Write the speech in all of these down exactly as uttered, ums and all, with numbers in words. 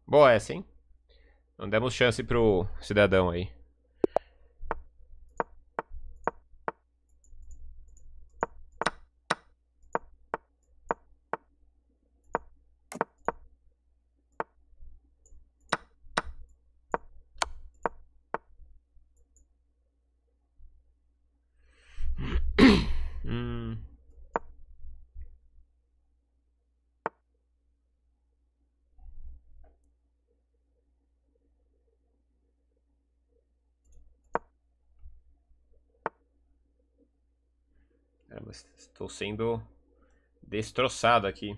Boa essa, hein? Não demos chance pro cidadão aí. hum... Caramba, estou sendo destroçado aqui.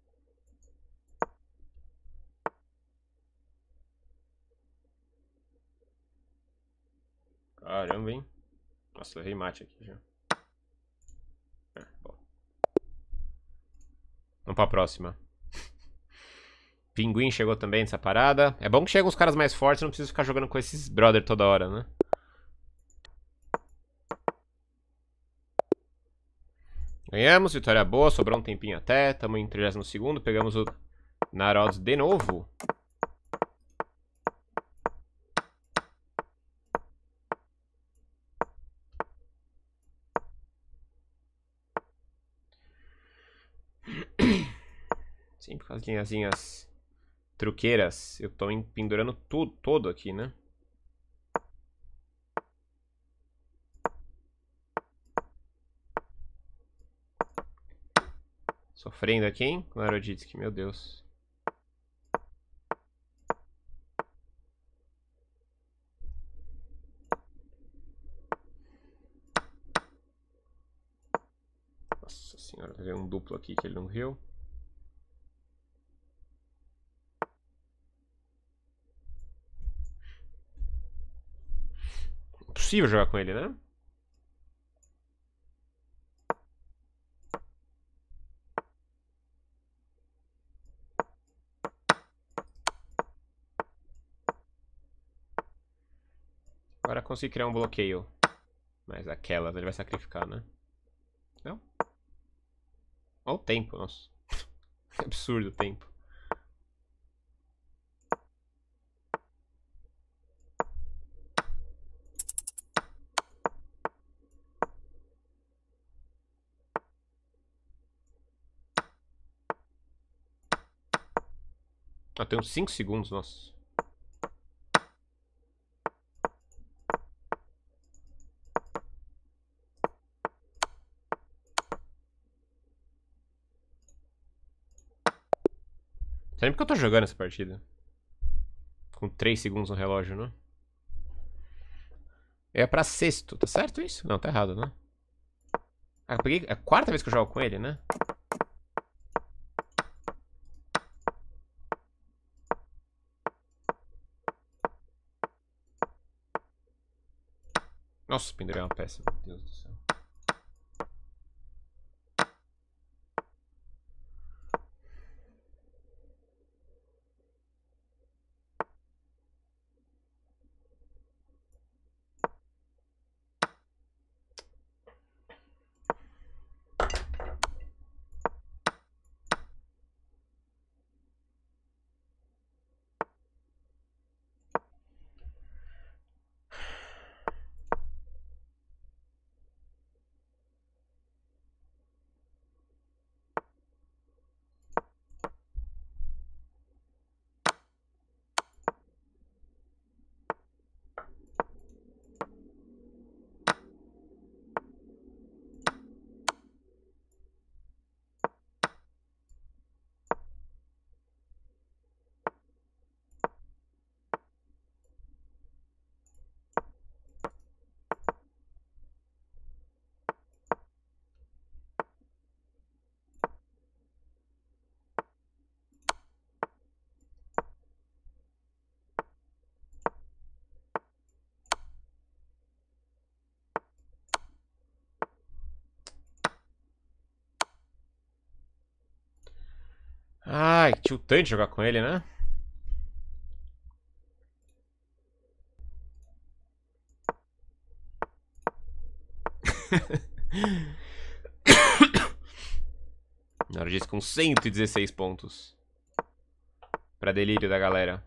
Caramba, hein? Nossa, levei mate aqui já. Ah, bom. Vamos pra próxima. Pinguim chegou também nessa parada. É bom que chegam os caras mais fortes, não preciso ficar jogando com esses brother toda hora, né? Ganhamos, vitória boa, sobrou um tempinho até. Estamos em trigésimo segundo, pegamos o Narods de novo. Sempre com as linhazinhas truqueiras. Eu tô pendurando tudo, todo aqui, né? Sofrendo aqui, hein? Com Naroditsky, meu Deus. Nossa senhora, veio um duplo aqui que ele não viu. Impossível jogar com ele, né? Agora consegui criar um bloqueio. Mas aquelas ele vai sacrificar, né? Não? Olha o tempo, nossa. Que absurdo o tempo. Ah, tem uns cinco segundos, nossa. Sempre que eu tô jogando essa partida. Com três segundos no relógio, né? É pra sexto, tá certo isso? Não, tá errado, né? Ah, eu peguei... É a quarta vez que eu jogo com ele, né? Nossa, pendurei uma peça, meu Deus do céu. Ai, tiltante jogar com ele, né? Na hora disso, com cento e dezesseis pontos. Pra delírio da galera.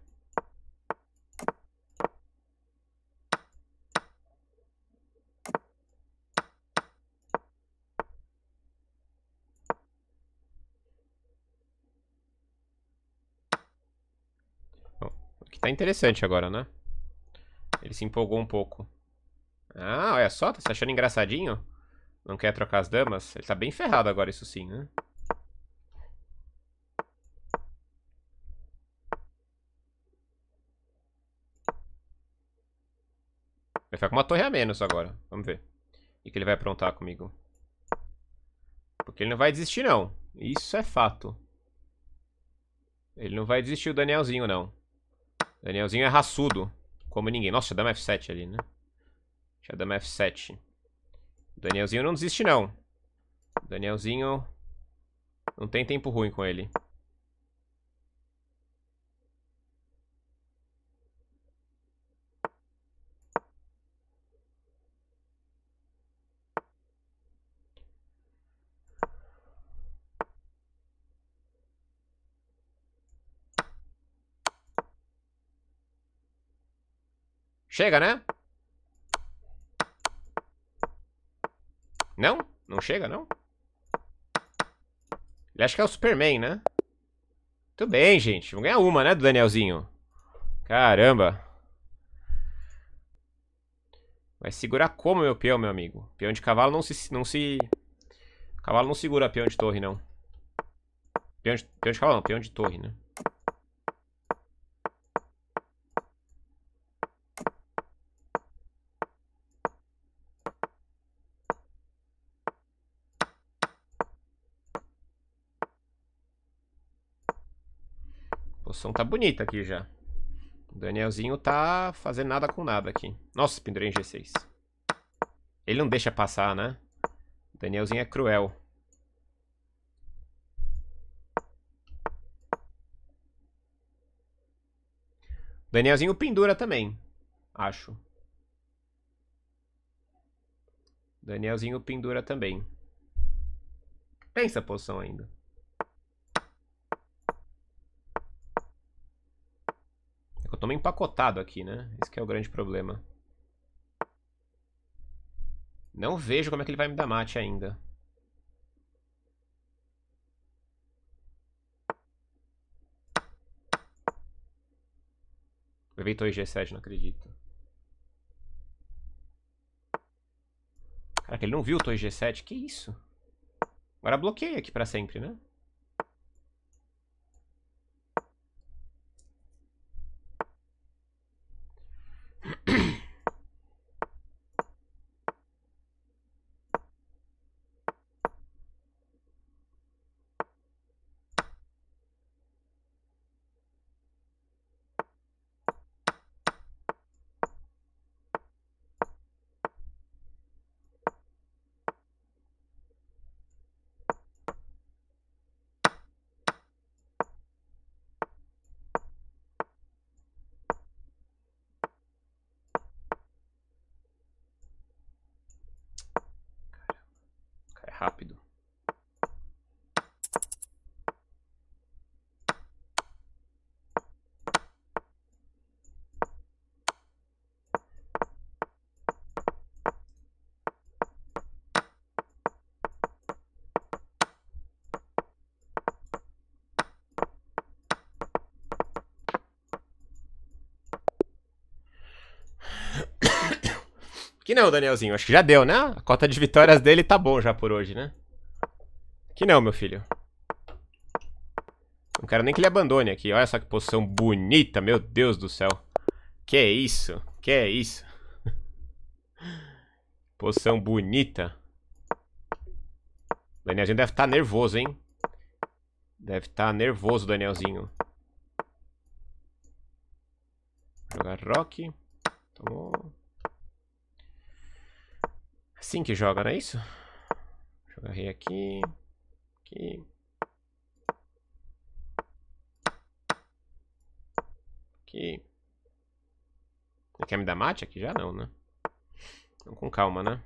Bom, aqui tá interessante agora, né? Ele se empolgou um pouco. Ah, olha só, tá se achando engraçadinho? Não quer trocar as damas? Ele tá bem ferrado agora, isso sim, né? Vai ficar com uma torre a menos agora. Vamos ver. O que ele vai aprontar comigo. Porque ele não vai desistir, não. Isso é fato. Ele não vai desistir, o Danielzinho, não. O Danielzinho é raçudo. Como ninguém. Nossa, tinha dama F sete ali, né? Tinha dama F sete. O Danielzinho não desiste, não. O Danielzinho... Não tem tempo ruim com ele. Chega, né? Não? Não chega, não? Ele acha que é o Superman, né? Tudo bem, gente. Vamos ganhar uma, né, do Danielzinho? Caramba. Vai segurar como meu peão, meu amigo? Peão de cavalo não se... Não se... Cavalo não segura peão de torre, não. Peão de, peão de cavalo não, peão de torre, né? A posição tá bonita aqui já. O Danielzinho tá fazendo nada com nada aqui. Nossa, pendurei em G seis. Ele não deixa passar, né? O Danielzinho é cruel. O Danielzinho pendura também. Acho. O Danielzinho pendura também. Pensa a posição ainda. É que eu tô meio empacotado aqui, né? Esse que é o grande problema. Não vejo como é que ele vai me dar mate ainda. Levei torre G sete, não acredito. Caraca, ele não viu o torre G sete? Que isso? Agora bloqueia aqui pra sempre, né? É rápido. Que não, Danielzinho. Acho que já deu, né? A cota de vitórias dele tá bom já por hoje, né? Que não, meu filho. Não quero nem que ele abandone aqui. Olha só que posição bonita, meu Deus do céu. Que isso? Que isso? Posição bonita. O Danielzinho deve estar nervoso, hein? Deve estar nervoso o Danielzinho. Jogar rock. Tomou. Assim que joga, não é isso? Joga rei aqui. Aqui. Aqui. Ele quer me dar mate aqui já? Não, né? Então, com calma, né?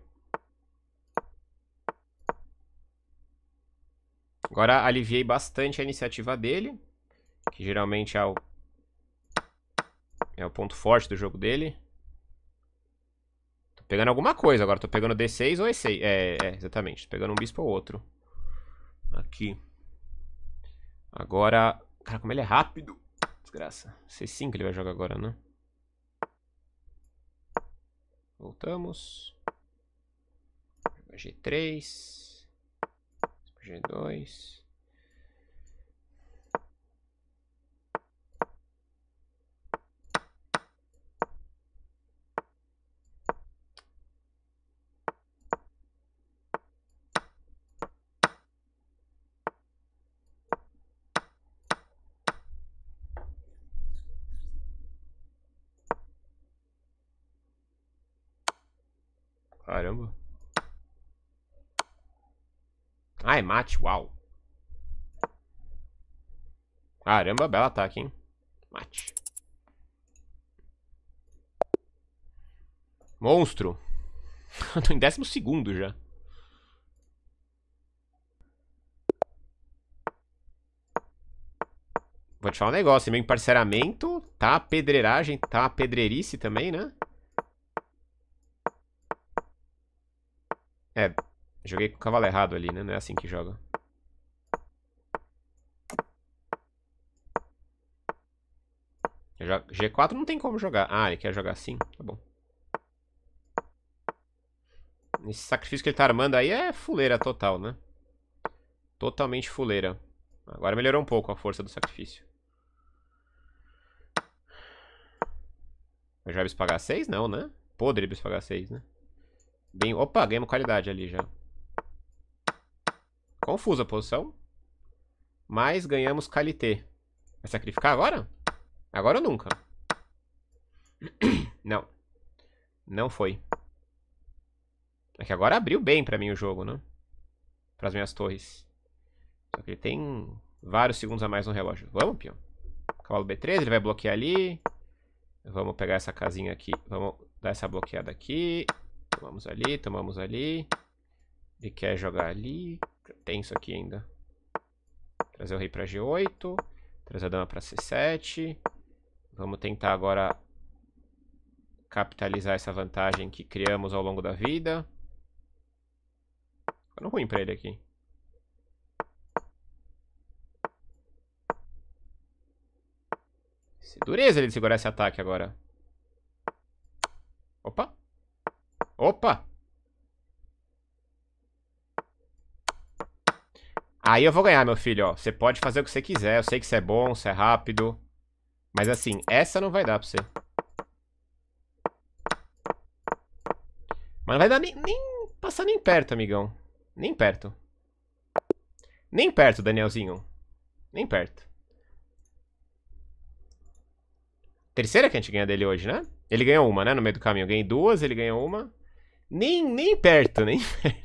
Agora aliviei bastante a iniciativa dele. Que geralmente é o... É o ponto forte do jogo dele. Tô pegando alguma coisa agora. Tô pegando D seis ou E seis. É, é, exatamente. Tô pegando um bispo ou outro. Aqui. Agora... Cara, como ele é rápido. Desgraça. C cinco ele vai jogar agora, né? Voltamos. G três. G dois. Caramba. Ah, é mate, uau. Caramba, belo ataque, hein? Mate. Monstro. Eu tô em décimo segundo já. Vou te falar um negócio, meio parceiramento, tá pedreiragem, tá pedreirice também, né? É, joguei com o cavalo errado ali, né? Não é assim que joga. G quatro não tem como jogar. Ah, ele quer jogar assim? Tá bom. Esse sacrifício que ele tá armando aí é fuleira total, né? Totalmente fuleira. Agora melhorou um pouco a força do sacrifício. Vai jogar bispo H seis? Não, né? Podre bispo H seis, né? Bem... Opa, ganhamos qualidade ali já. Confusa a posição. Mas ganhamos qualité. Vai sacrificar agora? Agora ou nunca? Não. Não foi. É que agora abriu bem pra mim o jogo, né? Pras minhas torres. Só que ele tem vários segundos a mais no relógio. Vamos, peão. Cavalo B três, ele vai bloquear ali. Vamos pegar essa casinha aqui. Vamos dar essa bloqueada aqui. Tomamos ali, tomamos ali. Ele quer jogar ali. Tem isso aqui ainda. Trazer o rei pra G oito. Trazer a dama pra C sete. Vamos tentar agora capitalizar essa vantagem que criamos ao longo da vida. Ficando ruim pra ele aqui. Dureza ele segurar esse ataque agora. Opa. Opa. Aí eu vou ganhar, meu filho, ó. Você pode fazer o que você quiser. Eu sei que você é bom, você é rápido. Mas assim, essa não vai dar pra você. Mas não vai dar nem, nem passar nem perto, amigão. Nem perto. Nem perto, Danielzinho. Nem perto. Terceira que a gente ganha dele hoje, né? Ele ganhou uma, né? No meio do caminho. Eu ganhei duas, ele ganhou uma. Nem, nem perto, nem perto.